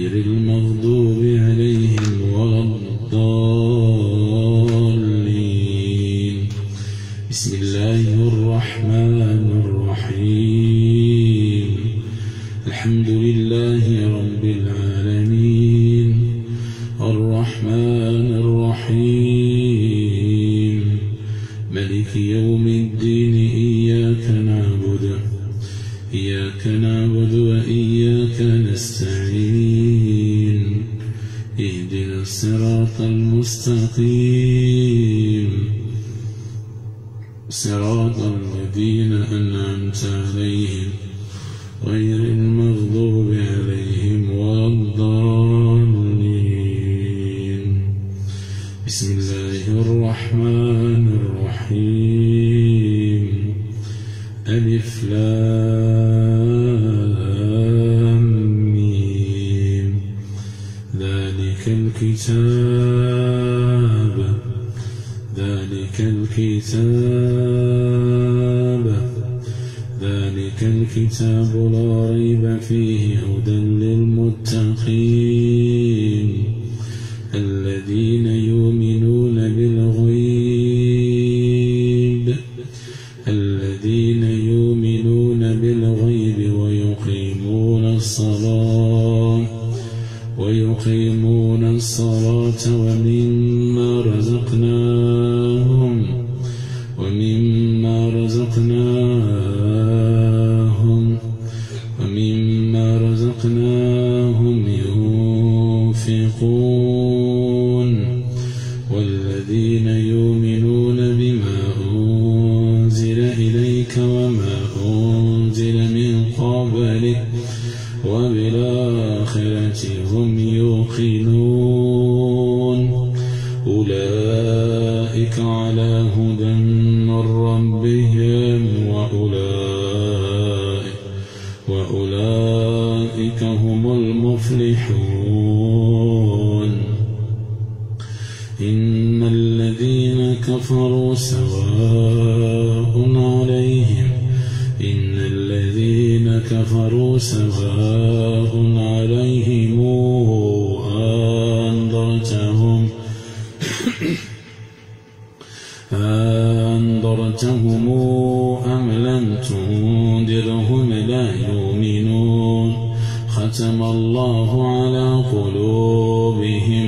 المغضوب عليهم ولا الضالين. بسم الله الرحمن الرحيم. الحمد لله رب العالمين الرحمن الرحيم ملك يوم الدين. إياك نعبد وإياك نستعين. اهدنا الصراط المستقيم صراط الذين أنعمت عليهم غير المغضوب عليهم ولا الضالين. بسم الله الرحمن الرحيم. ألف لام ميم. ذلك الكتاب لا ريب فيه هدى للمتقين الذين يؤمنون بالغيب ويقيمون الصلاة ومما رزقناهم ينفقون. والذين يؤمنون بما أنزل إليك وما أنزل من قبلك وبالآخرة هم يوقنون. أولئك على هدى من ربهم وأولئك هم المفلحون. إن الذين كفروا سواء عليهم أنذرتهم أم لم تنذرهم لا يؤمنون. ختم الله على قلوبهم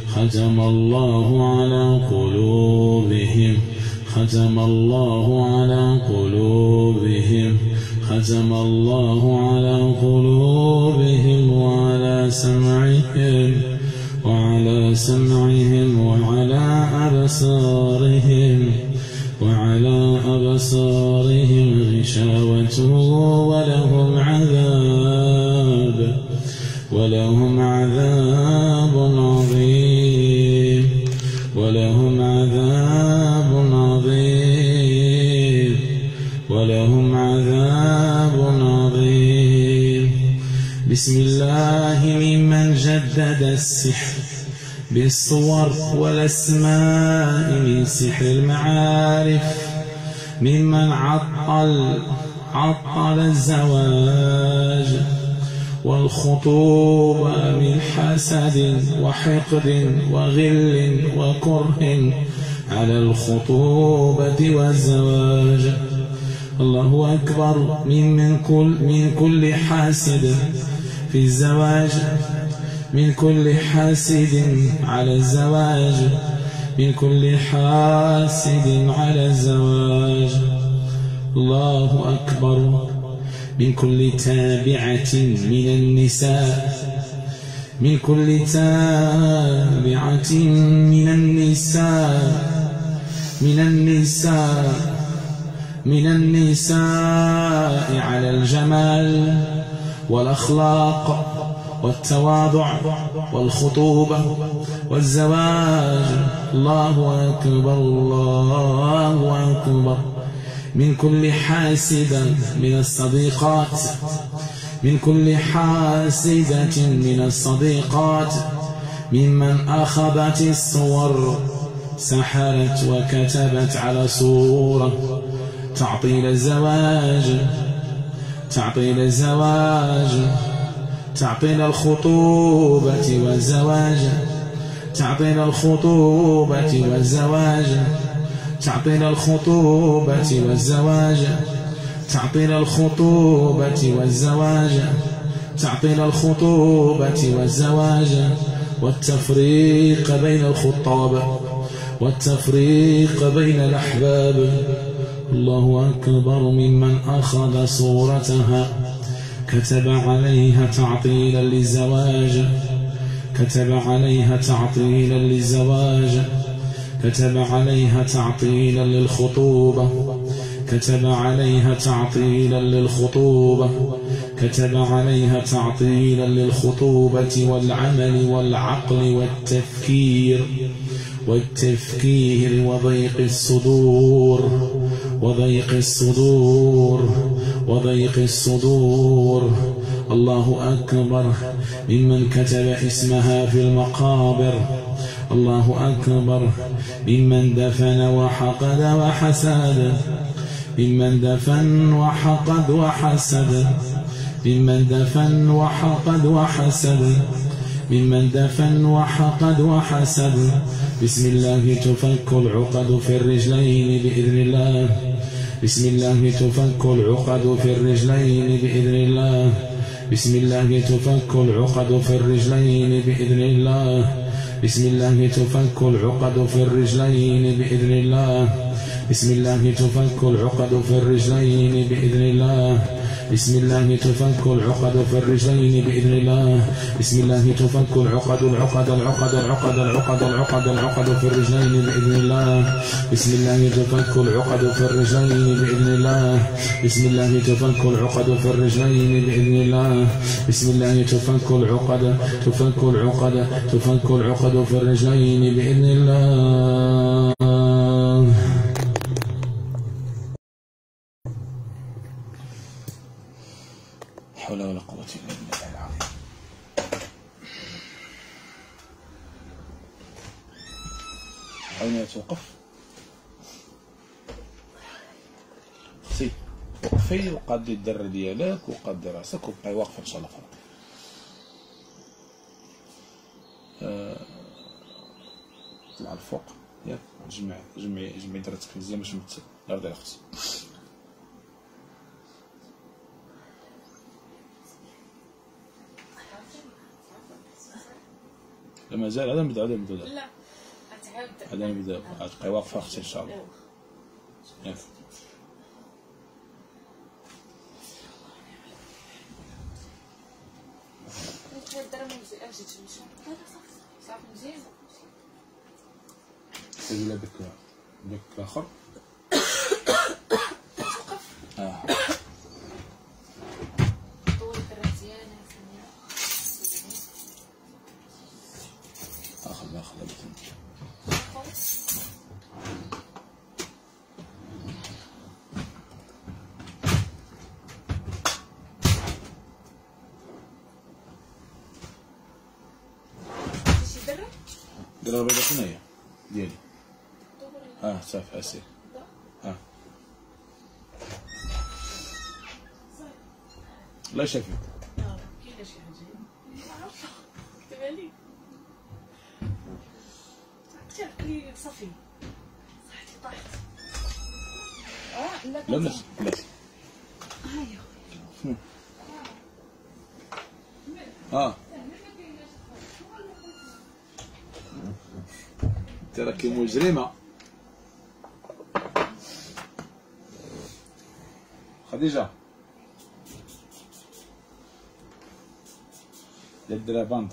وعلى سمعهم وعلى أبصارهم غشاوة ولهم عذاب عظيم. بسم الله ممن جدد السحر بالصور والأسماء من سحر المعارف، ممن عطل الزواج والخطوبة من حسد وحقد وغل وكره على الخطوبة والزواج. الله أكبر. من كل حاسد في الزواج، من كل حاسد على الزواج، من كل حاسد على الزواج. الله أكبر. من كل تابعة من النساء، من كل تابعة من النساء على الجمال والأخلاق والتواضع والخطوبة والزواج. الله أكبر الله أكبر. من كل حاسدة من الصديقات، من كل حاسدة من الصديقات، ممن أخذت الصور سحرت وكتبت على صورة تعطيل الزواج، تعطيل الزواج، تعطينا الخطوبة والزواج، تعطينا الخطوبة والزواج، تعطينا الخطوبة والزواج، تعطينا الخطوبة والزواج، تعطينا الخطوبة والزواج، والتفريق بين الخطاب، والتفريق بين الأحباب. الله أكبر ممن أخذ صورتها كتب عليها تعطيلا للزواج، كتب عليها تعطيلا للزواج، كتب عليها تعطيلا للخطوبة، كتب عليها تعطيلا للخطوبة، كتب عليها تعطيلا للخطوبة والعمل والعقل والتفكير وضيق الصدور، وضيق الصدور، وضيق الصدور. الله أكبر ممن كتب اسمها في المقابر، الله أكبر ممن دفن وحقد وحسد، ممن دفن وحقد وحسد، ممن دفن وحقد وحسد، ممن دفن وحقد وحسد. بسم الله تفك العقد في الرجلين بإذن الله، بسم الله تفك العقد في الرجلين بإذن الله، بسم الله تفك العقد في الرجلين بإذن الله، بسم الله تفك العقد في الرجلين بإذن الله، بسم الله تفك العقد في الرجلين بإذن الله، بسم الله تفك العقد في الرجلين بإذن الله، بسم الله تفك العقد العقد العقد العقد العقد العقد العقد في الرجلين بإذن الله، بسم الله تفك العقد في الرجلين بإذن الله، بسم الله تفك العقد في الرجلين بإذن الله، بسم الله تفك العقد، تفك العقد، تفك العقد في الرجلين بإذن الله. حول ولا قوة إلا بالله العظيم. أين توقف؟ اختي وقفي وقادي الدر ديالك وقادي راسك وبقاي واقفة إن شاء الله. طلع الفوق ياك جمعي درتك مزيان باش متسد. لا رضي اختي. لا مازال هذا نبدا لا هذا نبدا غتبقاي واقفه اختي ان شاء الله ياك. لا داك الاخر دير البيضة هنايا ديالي صافي اسير الله يشافيك. كاينه شي حاجه ما عرفتش كتبها لي كتبت لي صافي صحتي طاحت. لا بلاش بلاش انت راكي مجرمه خديجه. لا ديرها باند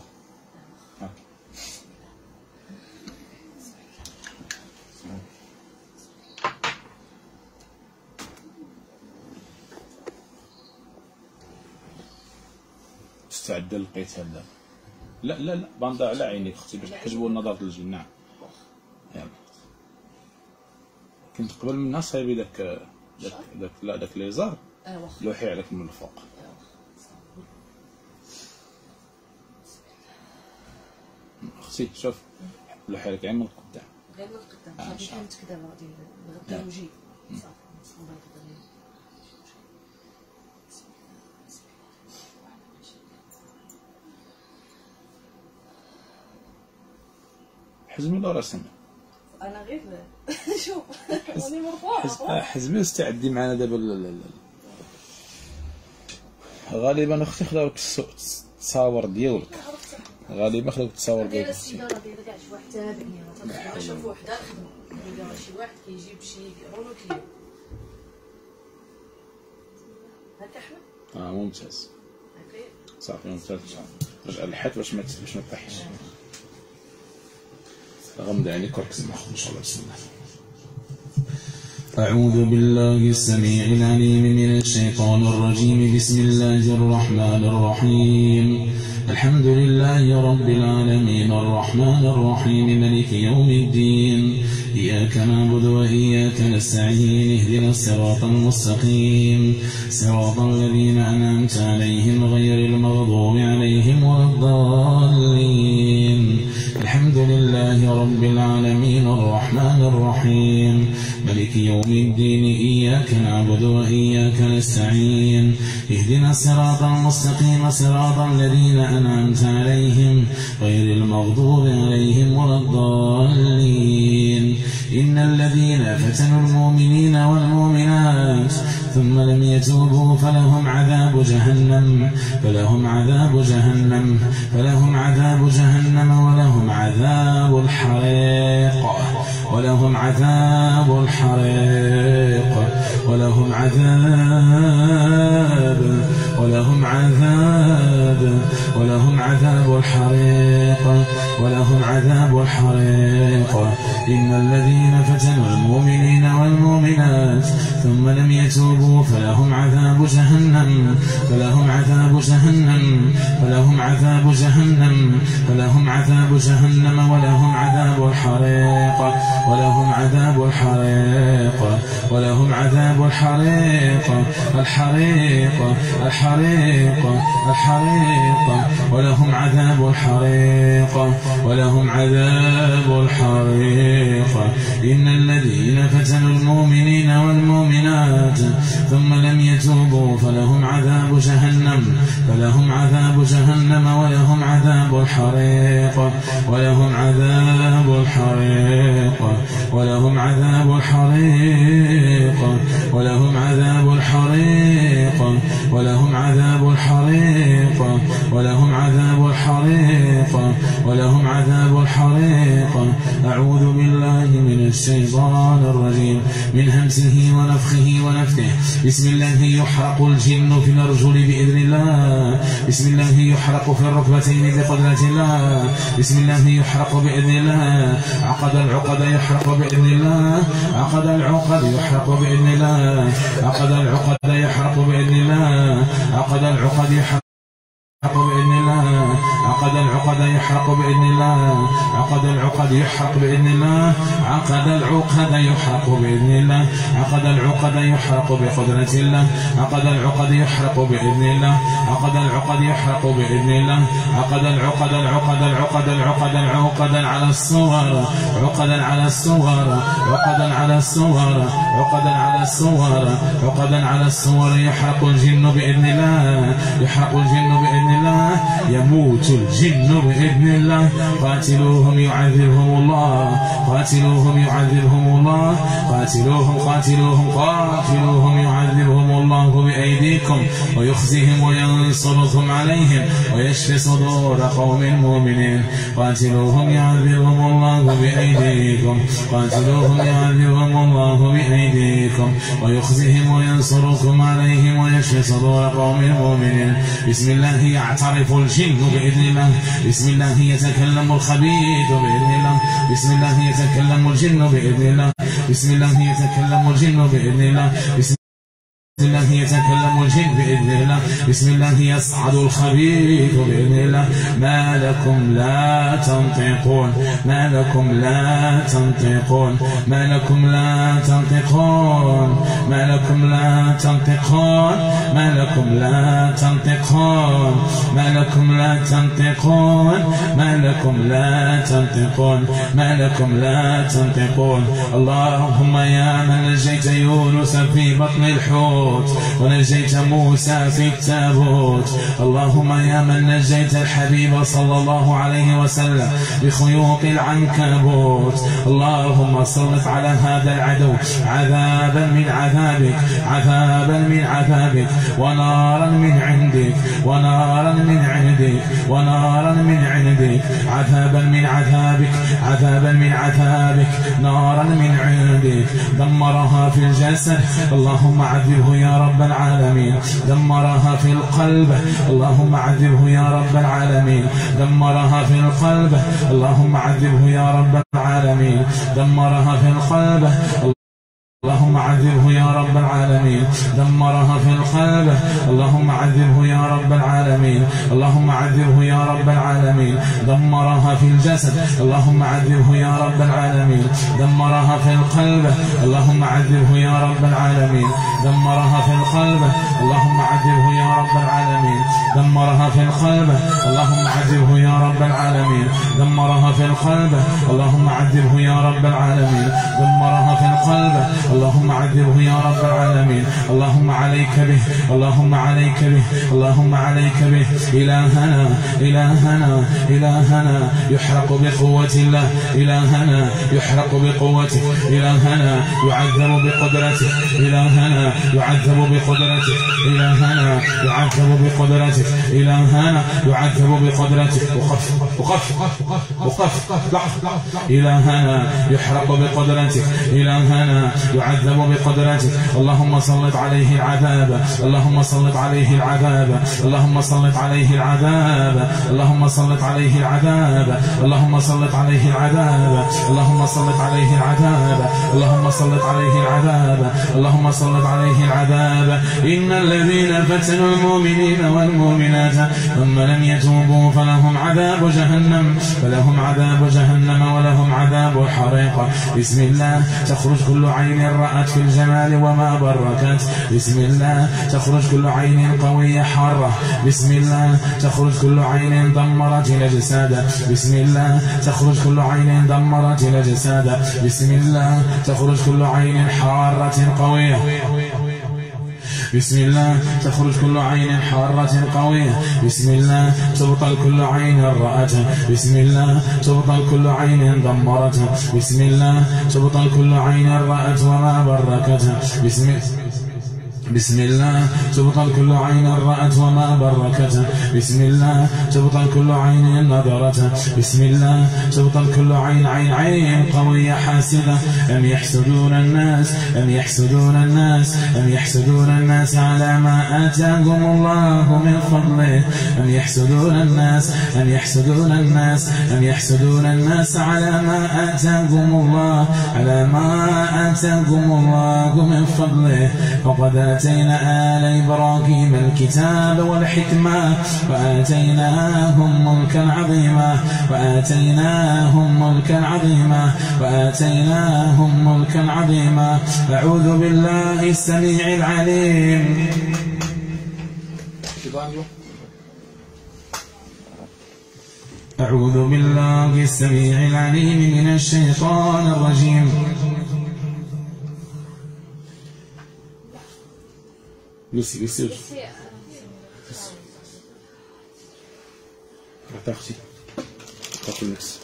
تستعد للقتال دابا. لا لا لا باندا على عينيك اختي باش نحجبوا النظر للجن. نعم يلا كنت قبل منها صايبي داك ليزار لوحي عليك من الفوق. اختي شوف لوحي عليك غير من القدام غير من القدام غادي كانت كذا غادي نغدى وجهي صافي. حزمي ولا رسم؟ انا غير شوف راني مرفوعه. حزمي واستعدي معنا دابا. غالبا اختي خداوك التصاور ديالك، غالبا خداوك التصاور ديالك. السيده راه دايره كاع شي واحد تابعني، راه شوف وحده الخدمه دايره شي واحد كيجيب شي رونو كليو هكا احمد. ممتاز صافي ممتاز. رجع الحيط باش ما تطيحش. غمض عينيك وركز معاهم ان شاء الله. بسم الله. أعوذ بالله السميع العليم من الشيطان الرجيم. بسم الله الرحمن الرحيم. الحمد لله رب العالمين الرحمن الرحيم مالك يوم الدين. إياك نعبد وإياك نستعين. اهدنا الصراط المستقيم صراط الذين أنعمت عليهم غير المغضوب عليهم ولا الضالين. الحمد لله رب العالمين الرحمن الرحيم مالك يوم الدين. إياك نعبد وإياك نستعين. اهدنا الصراط المستقيم صراط الذين أنعمت عليهم غير المغضوب عليهم ولا الضالين. إن الذين فتنوا المؤمنين والمؤمنات ثم لم يتوبوا فلهم عذاب جهنم ولهم عذاب عذاب الحريق ولهم عذاب الحريق ولهم عذاب الحريق. إن الذين فتنوا المؤمنين والمؤمنات ثم لم يتوبوا فلهم عذاب جهنم ولهم عذاب الحريق. إن الذين فتنوا المؤمنين والمؤمنات ثم لم يتوبوا فلهم عذاب جهنم ولهم عذاب الحريق ولهم عذاب الحريق ولهم عذاب الحريق ولهم عذاب الحريق ولهم عذاب الحريق ولهم عذاب الحريق ولهم عذاب الحريق. أعوذ بالله من الشيطان الرجيم من همزه ونفخه ونفثه. بسم الله يحرق الجن في الأرجل بإذن الله. بسم الله يحرق في الركبتين بقدرة الله. بسم الله يحرق بإذن الله. عقد العقد يحرق بإذن الله. عقد العقد يحرق بإذن الله. عقد العقد يحرق بإذن الله. عقد العقد يحرق بإذن الله. عقد العقد يحرق بإذن الله. عقد العقد يحرق بإذن الله. عقد العقد يحرق بإذن الله. عقد العقد يحرق بقدرة الله. عقد العقد يحرق بإذن الله. عقد العقد يحرق بإذن الله. عقد العقد العقد على الصور عقدا على الصور عقدا على الصور عقدا على الصور عقدا على الصور. يحرق الجن بإذن الله. يحرق الجن بإذن الله. يموت الجن بإذن الله. قاتلوهم يعذبهم الله. قاتلوهم يعذبهم الله. قاتلوهم يعذبهم الله بأيديكم ويخزيهم وينصركم عليهم ويشفي صدور قوم مؤمنين. قاتلوهم يعذبهم الله بأيديكم. قاتلوهم يعذبهم الله بأيديكم ويخزيهم وينصركم عليهم ويشفي صدور قوم مؤمنين. بسم الله يعترف الجن بإذن الله. بسم الله يتكلم الخبيث بإذن الله. بسم الله يتكلم الجن بإذن الله. بسم الله يتكلم الجن بإذن الله. بسم الله يتكلم الجن بإذن الله. بسم الله يصعد الخبيث بإذن الله. ما لكم لا تنطقون. ما لكم لا تنطقون. ما لكم لا تنطقون. ما لكم لا تنطقون. ما لكم لا تنطقون. ما لكم لا تنطقون. ما لكم لا تنطقون. ما لكم لا تنطقون. اللهم يا من نجيت يونس في بطن الحوت الحوت ونجيت موسى في التابوت. اللهم يا من نجيت الحبيب صلى الله عليه وسلم بخيوط العنكبوت، اللهم سلط على هذا العدو عذابا من عذابك، عذابا من عذابك، ونارا من عندك، ونارا من عندك، ونارا من عندك، عذابا من عذابك، عذابا من عذابك، نارا من عندك. دمرها في الجسد، اللهم عذبه يا رب العالمين. دمرها في القلب، اللهم عذبه يا رب العالمين. دمرها في القلب، اللهم عذبه يا رب العالمين. دمرها في القلب، اللهم عذبه يا رب العالمين. دمرها في القلب، اللهم عذبه يا رب العالمين. اللهم عذبه يا رب العالمين. دمرها في الجسد، اللهم عذبه يا رب العالمين. دمرها في القلب، اللهم عذبه يا رب العالمين. دمرها في القلب، اللهم عذبه يا رب العالمين. دمرها في القلب، اللهم عذبه يا رب العالمين. دمرها في القلب، اللهم عذبه يا رب العالمين. دمرها في القلب، اللهم عذبه يا رب العالمين. اللهم عليك به، اللهم عليك به، اللهم عليك به. إلهنا إلهنا إلهنا يحرق بقوة الله، إلهنا يحرق بقوته، إلهنا يعذب بقدرته، إلهنا يعذب بقدرته، إلهنا يعذب بقدرته، إلهنا يعذب بقدرته. وقف وقف وقف، إلهنا يحرق بقدرته، إلهنا يعذب بقدرته. اللهم سلط عليه العذاب، اللهم سلط عليه العذاب، اللهم سلط عليه العذاب، اللهم سلط عليه العذاب، اللهم سلط عليه العذاب، اللهم سلط عليه العذاب، اللهم سلط عليه العذاب، اللهم سلط عليه العذاب. إن الذين فتنوا المؤمنين والمؤمنات ثم لم يتوبوا فلهم عذاب جهنم، فلهم عذاب جهنم ولهم عذاب الحريق. بسم الله تخرج كل عين رأت في الجمال وما بركت. بسم الله تخرج كل عين قوية حارة. بسم الله تخرج كل عين دمرت الأجساد. بسم الله تخرج كل عين دمرت الأجساد. بسم الله تخرج كل عين حارة قوية. بسم الله تخرج كل عين حارة قوية. بسم الله تبطل كل عين رأت. بسم الله تبطل كل عين دمرت. بسم الله تبطل كل عين رأت وما بركت. بسم الله تبطل كل عين رأت وما بركت. بسم الله تبطل كل عين نظرت. بسم الله تبطل كل عين قوية حاسدة. أم يحسدون الناس، أم يحسدون الناس، أم يحسدون الناس على ما آتاهم الله من فضله. أم يحسدون الناس، أم يحسدون الناس، أم يحسدون الناس على ما آتاهم الله، على ما آتاهم الله من فضله. فقد آتينا آل إبراهيم الكتاب والحكمة وآتيناهم ملكا عظيما، وآتيناهم ملكا عظيما، وآتيناهم ملكا عظيما. أعوذ بالله السميع العليم. أعوذ بالله السميع العليم من الشيطان الرجيم. يصير أعتقد تقلص.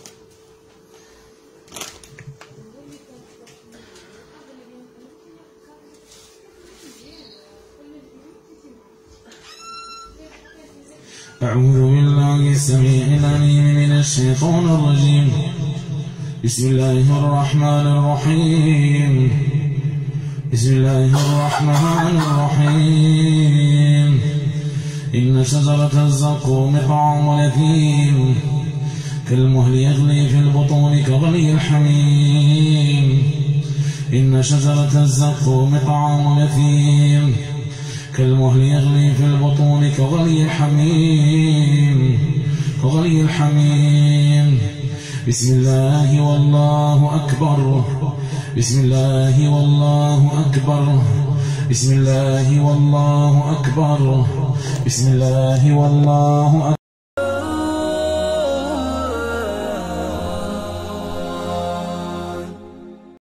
أعوذ بالله السميع العليم من الشيطان الرجيم. بسم الله الرحمن الرحيم. بسم الله الرحمن الرحيم. إن شجرة الزقوم طعام أثيم كالمهل يغلي في البطون كغلي الحميم. إن شجرة الزقوم طعام أثيم كالمهل يغلي في البطون كغلي الحميم، كغلي الحميم. بسم الله والله أكبر. بسم الله والله أكبر. بسم الله والله أكبر. بسم الله والله أكبر.